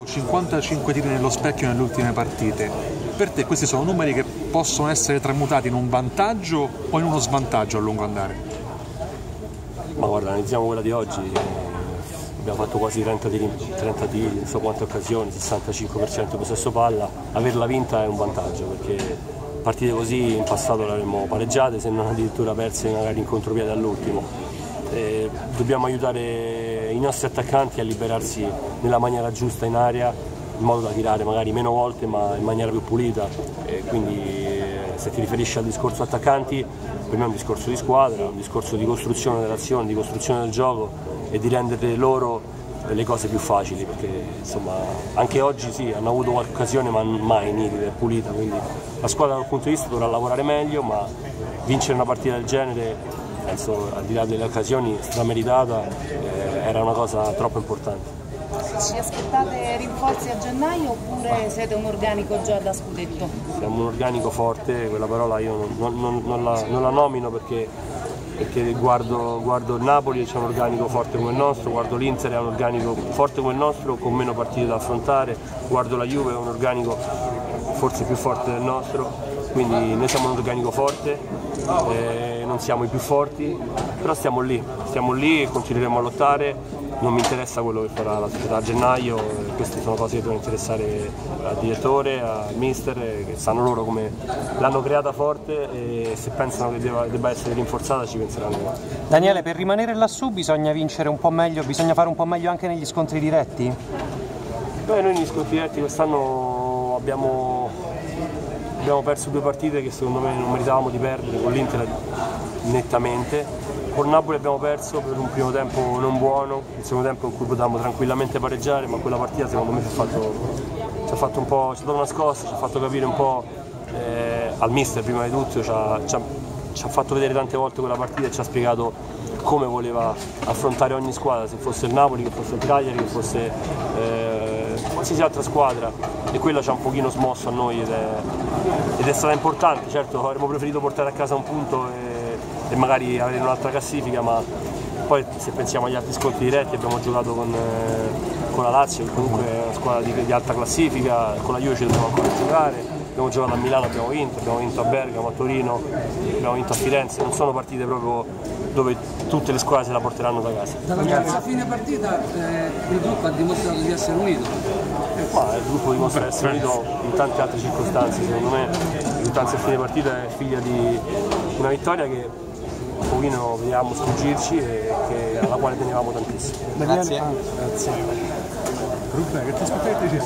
55 tiri nello specchio nelle ultime partite. Per te questi sono numeri che possono essere tramutati in un vantaggio o in uno svantaggio a lungo andare? Ma guarda, analizziamo quella di oggi. Abbiamo fatto quasi 30 tiri, non so quante occasioni, 65% possesso palla. Averla vinta è un vantaggio, perché partite così in passato le avremmo pareggiate, se non addirittura perse magari in contropiede all'ultimo. Dobbiamo aiutare i nostri attaccanti a liberarsi nella maniera giusta in area, in modo da tirare magari meno volte ma in maniera più pulita. Quindi se ti riferisci al discorso attaccanti, per me è un discorso di squadra, un discorso di costruzione dell'azione, di costruzione del gioco e di rendere loro le cose più facili, perché insomma anche oggi sì, hanno avuto qualche occasione ma mai nitida e pulita, quindi la squadra dal punto di vista dovrà lavorare meglio, ma vincere una partita del genere, penso al di là delle occasioni, strameritata, era una cosa troppo importante. Ci aspettate rinforzi a gennaio oppure siete un organico già da scudetto? Siamo un organico forte, quella parola io non la nomino perché guardo il Napoli e c'è un organico forte come il nostro, guardo l'Inter è un organico forte come il nostro con meno partite da affrontare, guardo la Juve è un organico forse più forte del nostro, quindi noi siamo un organico forte, non siamo i più forti, però stiamo lì e continueremo a lottare. Non mi interessa quello che farà la società a gennaio, queste sono cose che devono interessare al direttore, al mister, che sanno loro come l'hanno creata forte e se pensano che debba essere rinforzata ci penseranno. Daniele, per rimanere lassù bisogna vincere un po' meglio, bisogna fare un po' meglio anche negli scontri diretti? Beh, noi negli scontri diretti quest'anno abbiamo perso 2 partite che secondo me non meritavamo di perdere, con l'Inter nettamente. Con Napoli abbiamo perso per un primo tempo non buono, il secondo tempo in cui potevamo tranquillamente pareggiare, ma quella partita secondo me ci ha fatto un po', ci ha dato una scossa, ci ha fatto capire un po' al mister prima di tutto, ci ha fatto vedere tante volte quella partita e ci ha spiegato come voleva affrontare ogni squadra, se fosse il Napoli, che fosse il Cagliari, che fosse qualsiasi altra squadra, e quello ci ha un pochino smosso a noi ed è stata importante. Certo avremmo preferito portare a casa un punto e magari avere un'altra classifica, ma poi se pensiamo agli altri scontri diretti abbiamo giocato con la Lazio, che comunque è una squadra di alta classifica, con la Juve ci dobbiamo ancora giocare, abbiamo giocato a Milano, abbiamo vinto a Bergamo, a Torino, abbiamo vinto a Firenze, non sono partite proprio dove tutte le squadre se la porteranno da casa. Dalla terza fine partita il gruppo ha dimostrato di essere unito. Il gruppo dimostra di essere unito in tante altre circostanze, secondo me la risultanza a fine partita è figlia di una vittoria che un pochino vediamo sfuggirci e alla quale tenevamo tantissimo. Grazie. Ruben, che ti aspettavi?